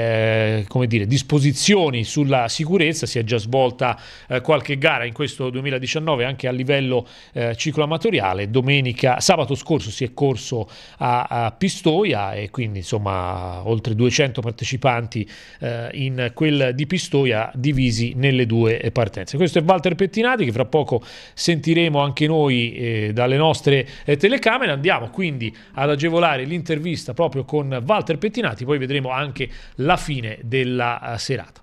eh, come dire, disposizioni sulla sicurezza. Si è già svolta eh, qualche gara in questo duemiladiciannove anche a livello eh, cicloamatoriale. Domenica, sabato scorso si è corso a, a Pistoia, e quindi insomma oltre duecento partecipanti eh, in quel di Pistoia, divisi nelle due partenze. Questo è Walter Pettinati, che fra poco sentiremo anche noi eh, dalle nostre eh, telecamere. Andiamo quindi ad agevolare l'intervista proprio con Walter Pettinati, poi vedremo anche la fine della serata.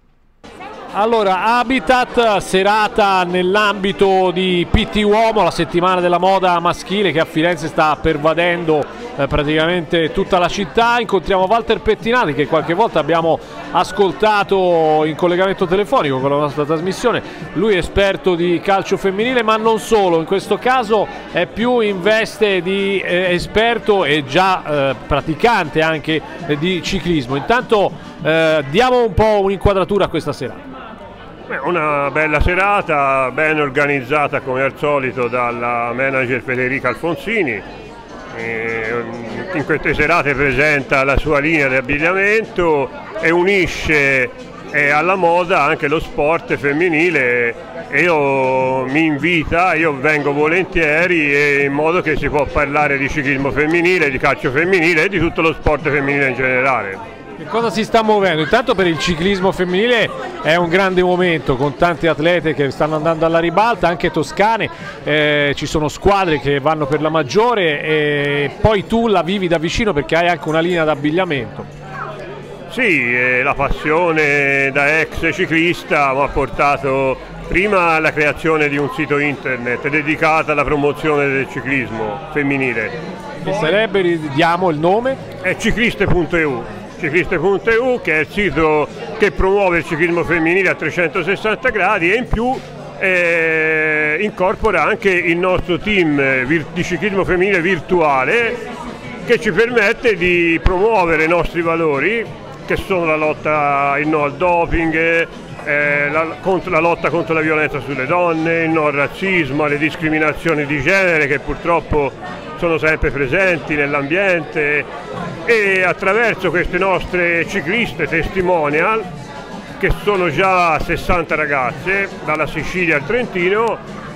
Allora, Habitat, serata nell'ambito di Pitti Uomo, la settimana della moda maschile che a Firenze sta pervadendo eh, praticamente tutta la città. Incontriamo Walter Pettinati, che qualche volta abbiamo ascoltato in collegamento telefonico con la nostra trasmissione. Lui è esperto di calcio femminile, ma non solo, in questo caso è più in veste di eh, esperto e già eh, praticante anche eh, di ciclismo. Intanto eh, diamo un po' un'inquadratura a questa serata. Una bella serata, ben organizzata come al solito dalla manager Federica Alfonsini. In queste serate presenta la sua linea di abbigliamento e unisce alla moda anche lo sport femminile. Io mi invita, io vengo volentieri, in modo che si può parlare di ciclismo femminile, di calcio femminile e di tutto lo sport femminile in generale. Che cosa si sta muovendo? Intanto per il ciclismo femminile è un grande momento con tante atlete che stanno andando alla ribalta, anche toscane, eh, ci sono squadre che vanno per la maggiore e poi tu la vivi da vicino perché hai anche una linea d'abbigliamento. Sì, eh, la passione da ex ciclista mi ha portato prima alla creazione di un sito internet dedicato alla promozione del ciclismo femminile. Che sarebbe, diamo il nome? È cicliste punto e u. cicliste punto e u, che è il sito che promuove il ciclismo femminile a trecentosessanta gradi e in più eh, incorpora anche il nostro team di ciclismo femminile virtuale che ci permette di promuovere i nostri valori, che sono la lotta, il no al doping, eh, la, contro, la lotta contro la violenza sulle donne, il no al razzismo, alle discriminazioni di genere che purtroppo sono sempre presenti nell'ambiente, e attraverso queste nostre cicliste testimonial, che sono già sessanta ragazze dalla Sicilia al Trentino,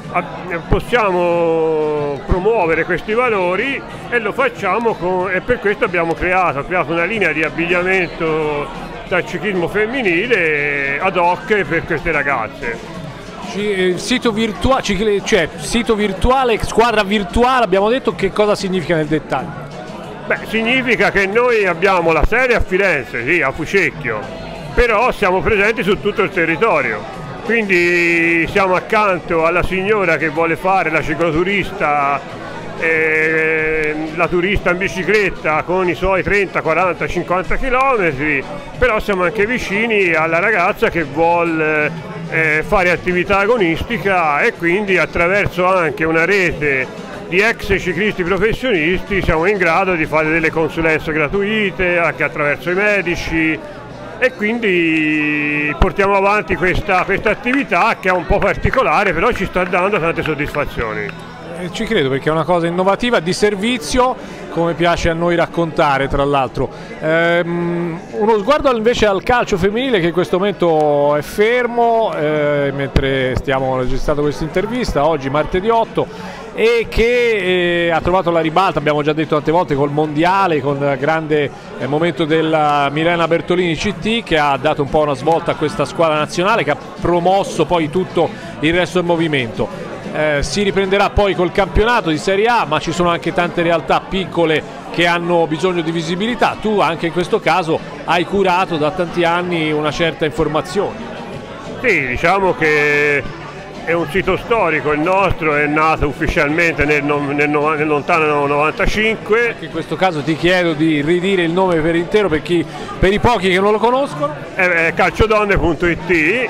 possiamo promuovere questi valori e lo facciamo con, e per questo abbiamo creato, creato una linea di abbigliamento dal ciclismo femminile ad hoc per queste ragazze. Sito virtuale, cioè sito virtuale, squadra virtuale, abbiamo detto, che cosa significa nel dettaglio? Beh, significa che noi abbiamo la sede a Firenze, sì, a Fucecchio, però siamo presenti su tutto il territorio, quindi siamo accanto alla signora che vuole fare la cicloturista, eh, la turista in bicicletta con i suoi trenta, quaranta, cinquanta chilometri, però siamo anche vicini alla ragazza che vuole Eh, fare attività agonistica, e quindi attraverso anche una rete di ex ciclisti professionisti siamo in grado di fare delle consulenze gratuite anche attraverso i medici, e quindi portiamo avanti questa, questa attività che è un po' particolare, però ci sta dando tante soddisfazioni. Eh, ci credo, perché è una cosa innovativa, di servizio, come piace a noi raccontare, tra l'altro. Ehm, uno sguardo invece al calcio femminile, che in questo momento è fermo, eh, mentre stiamo registrando questa intervista, oggi martedì otto, e che eh, ha trovato la ribalta, abbiamo già detto tante volte, col mondiale, con il grande eh, momento della Milena Bertolini C T, che ha dato un po' una svolta a questa squadra nazionale, che ha promosso poi tutto il resto del movimento. Eh, si riprenderà poi col campionato di Serie A, ma ci sono anche tante realtà piccole che hanno bisogno di visibilità. Tu anche in questo caso hai curato da tanti anni una certa informazione. Sì, diciamo che è un sito storico il nostro, è nato ufficialmente nel, nel, nel lontano novantacinque. In questo caso ti chiedo di ridire il nome per intero per, chi, per i pochi che non lo conoscono. È calciodonne punto it.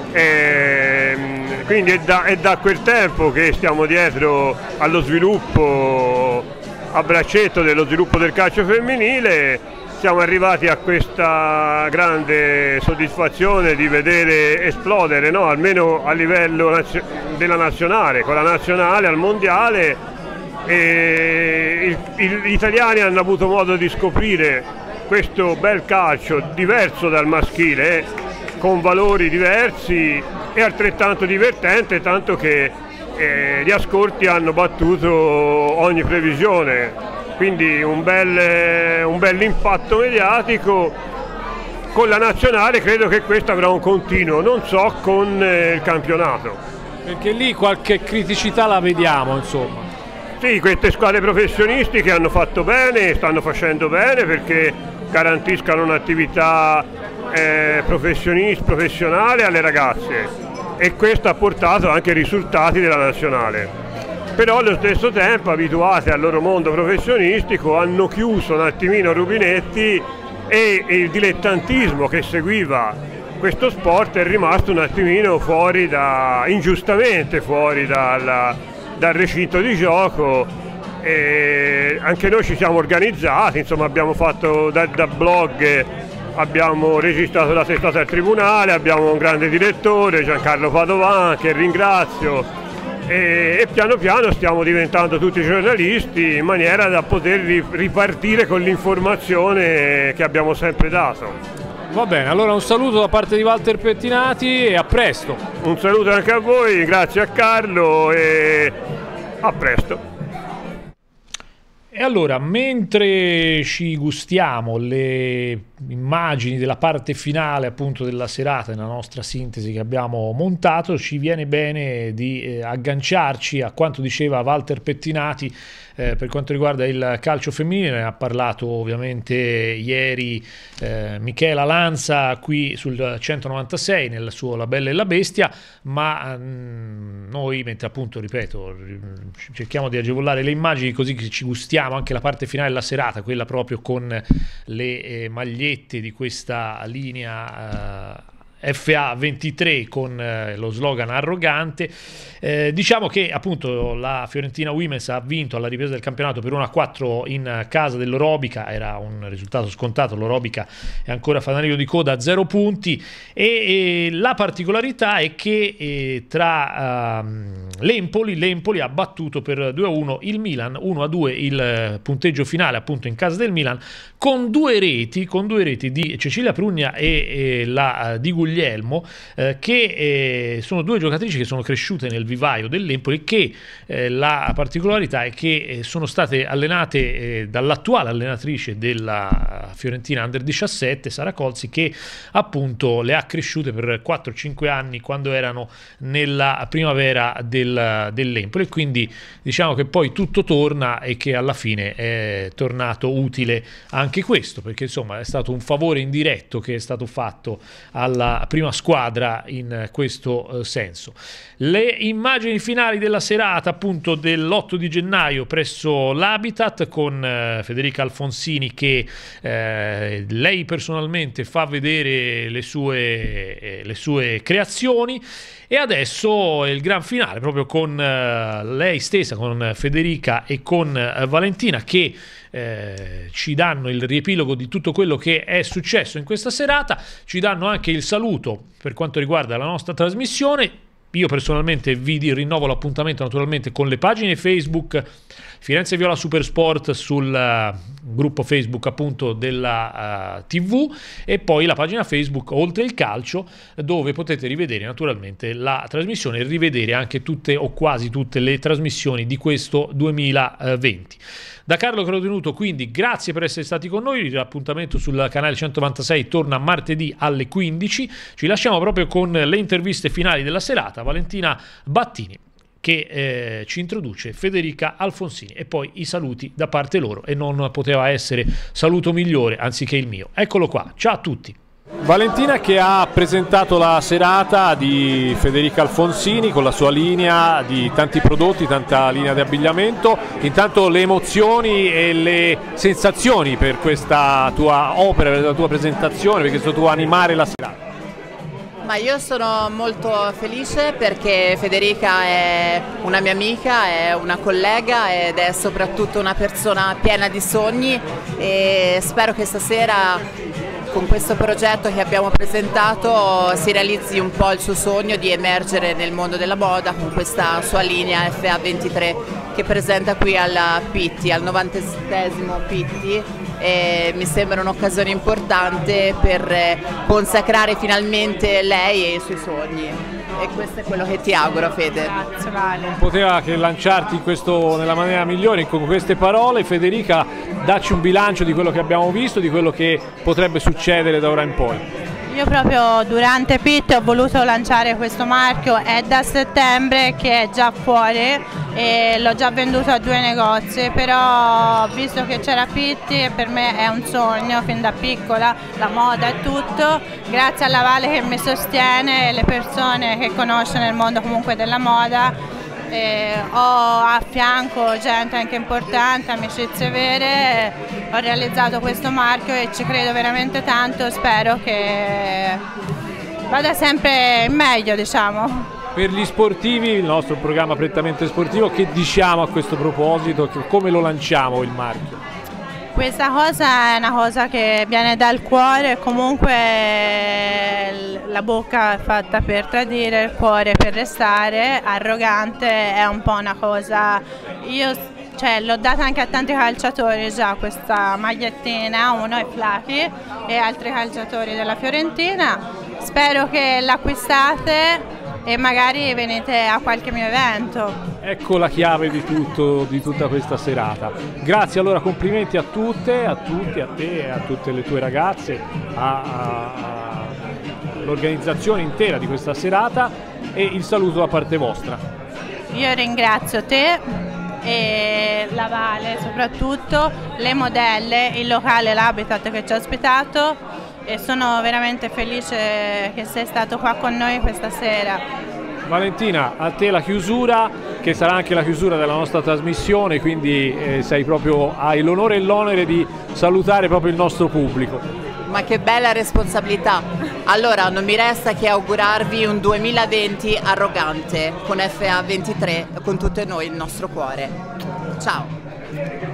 E quindi è da, è da quel tempo che stiamo dietro allo sviluppo, a braccetto dello sviluppo del calcio femminile. Siamo arrivati a questa grande soddisfazione di vedere esplodere, no? Almeno a livello nazio della nazionale, con la nazionale al mondiale, e il, il, gli italiani hanno avuto modo di scoprire questo bel calcio diverso dal maschile, con valori diversi e altrettanto divertente, tanto che eh, gli ascolti hanno battuto ogni previsione, quindi un bel, un bel impatto mediatico. Con la nazionale credo che questo avrà un continuo, non so con eh, il campionato. Perché lì qualche criticità la vediamo, insomma. Sì, queste squadre professionistiche hanno fatto bene, stanno facendo bene, perché garantiscano un'attività Eh, professionale alle ragazze, e questo ha portato anche risultati della nazionale. Però allo stesso tempo, abituate al loro mondo professionistico, hanno chiuso un attimino rubinetti, e, e il dilettantismo che seguiva questo sport è rimasto un attimino fuori da, ingiustamente fuori dal, dal recinto di gioco. E anche noi ci siamo organizzati, insomma abbiamo fatto da, da blog, abbiamo registrato la testata al tribunale, abbiamo un grande direttore, Giancarlo Padovan, che ringrazio, e, e piano piano stiamo diventando tutti giornalisti, in maniera da poter ripartire con l'informazione che abbiamo sempre dato. Va bene, allora un saluto da parte di Walter Pettinati e a presto. Un saluto anche a voi, grazie a Carlo, e a presto. E allora, mentre ci gustiamo le immagini della parte finale appunto della serata, nella nostra sintesi che abbiamo montato, ci viene bene di eh, agganciarci a quanto diceva Walter Pettinati eh, per quanto riguarda il calcio femminile. Ne ha parlato ovviamente ieri eh, Michela Lanza qui sul centonovantasei nel suo La Bella e la Bestia, ma mh, noi, mentre appunto, ripeto, cerchiamo di agevolare le immagini così che ci gustiamo anche la parte finale della serata, quella proprio con le eh, magliette di questa linea eh, F A ventitré con eh, lo slogan arrogante. Eh, diciamo che appunto la Fiorentina Women's ha vinto alla ripresa del campionato per uno a quattro in casa dell'Orobica, era un risultato scontato, l'Orobica è ancora fanalino di coda a zero punti e, e la particolarità è che eh, tra uh, l'Empoli, l'Empoli ha battuto per due a uno il Milan, uno a due il punteggio finale appunto in casa del Milan, con due reti, con due reti di Cecilia Prugna e, e la uh, di Guglielmo, eh, che eh, sono due giocatrici che sono cresciute nel vivaio dell'Empoli, che eh, la particolarità è che eh, sono state allenate eh, dall'attuale allenatrice della Fiorentina Under diciassette, Sara Colzi, che appunto le ha cresciute per quattro cinque anni quando erano nella primavera del, dell'Empoli, e quindi diciamo che poi tutto torna e che alla fine è tornato utile anche questo, perché insomma è stato un favore indiretto che è stato fatto alla prima squadra in questo eh, senso. Le immagini finali della serata appunto dell'otto di gennaio presso l'Habitat con eh, Federica Alfonsini che eh, lei personalmente fa vedere le sue, eh, le sue creazioni, e adesso il gran finale proprio con eh, lei stessa, con Federica e con eh, Valentina, che Eh, ci danno il riepilogo di tutto quello che è successo in questa serata, ci danno anche il saluto per quanto riguarda la nostra trasmissione. Io personalmente vi rinnovo l'appuntamento naturalmente con le pagine Facebook Firenze Viola Supersport sul uh, gruppo Facebook appunto della uh, tivù, e poi la pagina Facebook Oltre il Calcio, dove potete rivedere naturalmente la trasmissione e rivedere anche tutte o quasi tutte le trasmissioni di questo duemilaventi. Da Carlo Crotenuto quindi grazie per essere stati con noi, l'appuntamento sul canale centonovantasei torna martedì alle quindici, ci lasciamo proprio con le interviste finali della serata, Valentina Battini che eh, ci introduce Federica Alfonsini e poi i saluti da parte loro, e non poteva essere saluto migliore anziché il mio. Eccolo qua, ciao a tutti. Valentina che ha presentato la serata di Federica Alfonsini con la sua linea di tanti prodotti, tanta linea di abbigliamento. Intanto le emozioni e le sensazioni per questa tua opera, per la tua presentazione, per questo tuo animare la serata. Ma io sono molto felice perché Federica è una mia amica, è una collega ed è soprattutto una persona piena di sogni, e spero che stasera con questo progetto che abbiamo presentato si realizzi un po' il suo sogno di emergere nel mondo della moda con questa sua linea F A ventitré che presenta qui al Pitti, al novantasettesimo Pitti, e mi sembra un'occasione importante per consacrare finalmente lei e i suoi sogni, e questo è quello che ti auguro, Fede. Grazie Vale. Non poteva che lanciarti questo nella maniera migliore con queste parole. Federica, dacci un bilancio di quello che abbiamo visto, di quello che potrebbe succedere da ora in poi. Io proprio durante Pitti ho voluto lanciare questo marchio, è da settembre che è già fuori e l'ho già venduto a due negozi, però visto che c'era Pitti per me è un sogno fin da piccola, la moda è tutto, grazie alla Vale che mi sostiene e le persone che conosce nel mondo comunque della moda. Eh, ho a fianco gente anche importante, amicizie vere, ho realizzato questo marchio e ci credo veramente tanto, spero che vada sempre in meglio, diciamo. Per gli sportivi, il nostro programma prettamente sportivo, che diciamo a questo proposito, come lo lanciamo il marchio? Questa cosa è una cosa che viene dal cuore, comunque la bocca è fatta per tradire, il cuore per restare, arrogante è un po' una cosa, io cioè, l'ho data anche a tanti calciatori già questa magliettina, uno è Flaki e altri calciatori della Fiorentina, spero che l'acquistate e magari venite a qualche mio evento. Ecco la chiave di tutto, di tutta questa serata. Grazie, allora complimenti a tutte, a tutti, a te, a tutte le tue ragazze, all'organizzazione intera di questa serata e il saluto da parte vostra. Io ringrazio te e la Vale, soprattutto le modelle, il locale, l'Habitat che ci ha ospitato, e sono veramente felice che sei stato qua con noi questa sera. Valentina, a te la chiusura, che sarà anche la chiusura della nostra trasmissione, quindi eh, sei proprio, hai l'onore e l'onere di salutare proprio il nostro pubblico. Ma che bella responsabilità! Allora non mi resta che augurarvi un duemilaventi arrogante con F A ventitré, con tutte noi il nostro cuore. Ciao!